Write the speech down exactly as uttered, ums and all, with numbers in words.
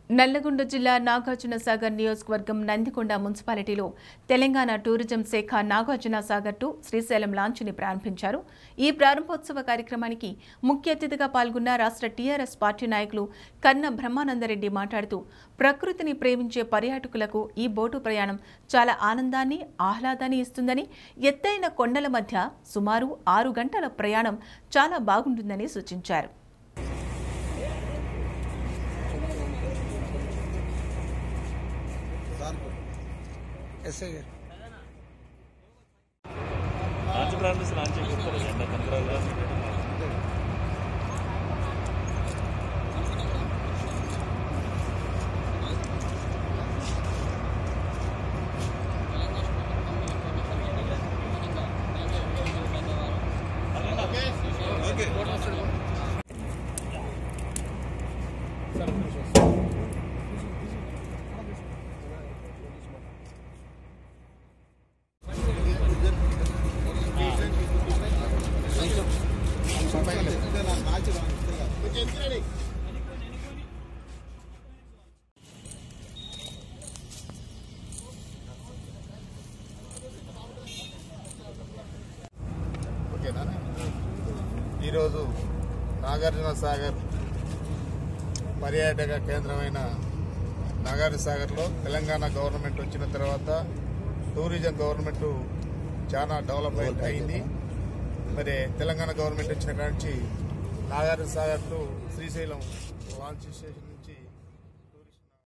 నల్లగొండ జిల్లా నాగార్జున సాగర్ నియోజకవర్గం నందికొండ మున్సిపాలిటీలో తెలంగాణ టూరిజం శాఖ నాగార్జున సాగర్ టు శ్రీశైలం లాంచ్ని ప్రారంభించారు. ఈ ప్రారంభోత్సవ కార్యక్రమానికి ముఖ్య అతిథిగా పాల్గొన్న రాష్ట్ర టీఆర్ఎస్ పార్టీ నాయకులు కన్న బ్రహ్మానందరెడ్డి మాట్లాడుతూ ప్రకృతిని ప్రేమించే పర్యాటకులకు ఈ బోటు ప్రయాణం చాలా ఆనందాన్ని, ఆహ్లాదాన్ని ఇస్తుందని, ఎత్తైన కొండల మధ్య సుమారు ఆరు గంటల ప్రయాణం చాలా బాగుంటుందని సూచించారు. ऐसे ही लांच प्रारंभ से लांच करते हैं पंद्रह ఈరోజు నాగార్జున సాగర్ పర్యాటక కేంద్రమైన నాగార్జున సాగర్లో తెలంగాణ గవర్నమెంట్ వచ్చిన తర్వాత టూరిజం గవర్నమెంట్ చాలా డెవలప్మెంట్ అయింది. మరి తెలంగాణ గవర్నమెంట్ వచ్చిన కాడి నుంచి Nagarjuna Sagar to Srisailam launch station